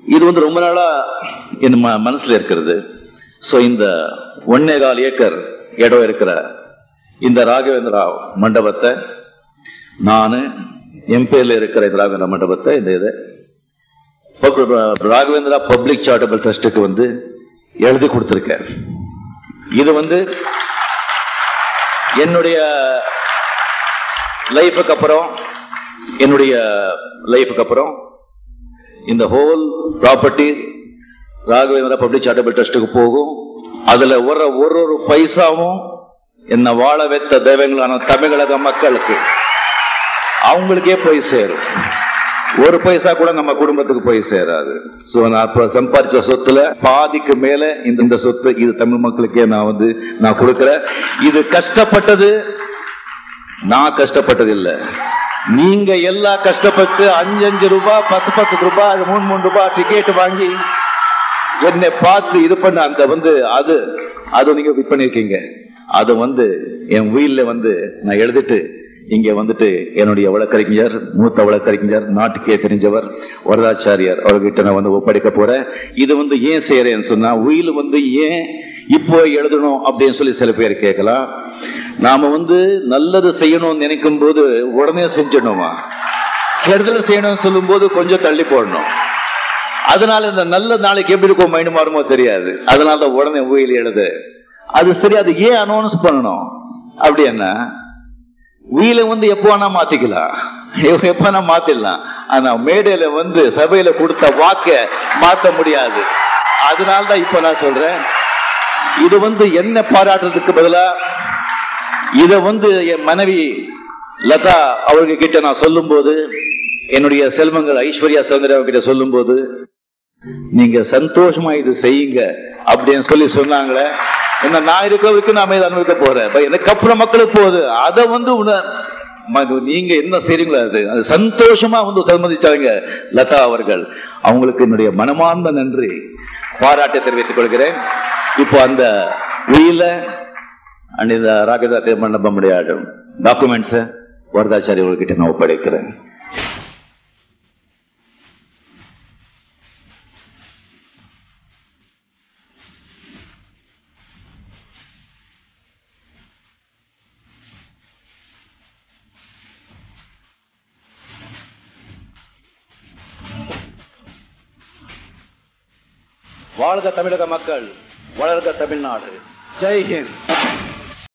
இது வந்து ரொம்ப நாளா என் மனசுல இருக்கிறது. சோ இந்த 1.25 ஏக்கர் இடம் இருக்கிற இந்த ராகவேந்திரா மண்டபத்தை நானு என் பேர்ல இருக்கிற இந்த ராகவேந்திரா மண்டபத்தை இந்த ராகவேந்திரா பப்ளிக் சாரிட்டபிள் ட்ரஸ்டுக்கு வந்து எழுதி கொடுத்திருக்கேன். இது வந்து என்னுடைய லைஃபுக்கு அப்புறம் இந்த whole property Raghavendra public charitable ட்ரஸ்டுக்கு போகும். அதுல ஒரு பைசாவும் என்ன வாழ வைத்த தெய்வங்களான தமிழக மக்களுக்கு அவங்களுக்கே போய் சேரும். ஒரு பைசா கூட நம்ம குடும்பத்துக்கு போய் சேராது. சோ நான் சம்பாதிச்ச சொத்துல பாதிக்கு மேல இந்த சொத்து இது தமிழ் மக்களுக்கே நான் கொடுக்கிறேன். இது கஷ்டப்பட்டது நான் கஷ்டப்பட்டது இல்ல, நீங்க எல்லா கஷ்டப்பட்டு 5 ரூபாய் 10 ரூபாய் 3 ரூபாய் டிக்கெட் வாங்கி என்னை பார்த்து இது பண்ண அந்த அது நீங்க இது பண்ணிருக்கீங்க. அது என் வீல்ல நான் எழுதிட்டு இங்க என்னுடைய வழக்கறிஞர், மூத்த வழக்கறிஞர், நாட்டுக்கே தெரிஞ்சவர் வரதாச்சாரியார் அவர்கிட்ட நான் ஒப்படைக்க போறேன். இது ஏன் செய்யறேன்னு சொன்னா, உயில் ஏன் இப்போ எழுதணும் அப்படின்னு சொல்லி சில பேர் கேட்கலாம். நாம நல்லது செய்யணும்னு நினைக்கும் போது உடனே செஞ்சிடணுமா, கெடுதல் செய்யணும்னு சொல்லும் போது கொஞ்சம் தள்ளி போடணும். அதனால இந்த நல்ல நாளைக்கு எப்படி இருக்கும் மைண்ட் மாறுமோ தெரியாது. அதனால உடனே உயில் எழுது. அது சரி, அது ஏன் அனௌன்ஸ் பண்ணணும் அப்படி என்ன? வீல எப்ப வேணா மாத்திக்கலாம், எப்ப வேணா மாத்திடலாம். ஆனா மேடையில சபையில கொடுத்த வாக்க மாத்த முடியாது. அதனால்தான் இப்ப நான் சொல்றேன், இது என்ன பாராட்டுறதுக்கு பதிலா இத என் மனைவி லதா அவங்க கிட்ட நான் சொல்லும் போது, என்னுடைய செல்வங்கள் ஐஸ்வர்யா சௌந்தர்யா கிட்ட சொல்லும் போது, நீங்க சந்தோஷமா இது செய்யுங்க அப்படின்னு சொல்லி சொன்னாங்களே. என்ன நான் இருக்க வரைக்கும் நாம இதை அனுபவிக்க போறேன். எனக்கு அப்புறம் மக்களுக்கு போகுது. அதை நீங்க என்ன செய்றீங்களோ அது சந்தோஷமா சம்மதிச்சாங்க லதா அவர்கள். அவங்களுக்கு என்னுடைய மனமார்ந்த நன்றி பாராட்டை தெரிவித்துக் கொள்கிறேன். இப்போ அந்த உயில இந்த ராகவேந்திரா மண்டபமுடைய டாக்குமெண்ட்ஸை வரதாச்சாரி அவர்கிட்ட நான் ஒப்படைக்கிறேன். வாழ்க தமிழக மக்கள், வளர்க தமிழ்நாடு. ஜெய் ஹிந்த்.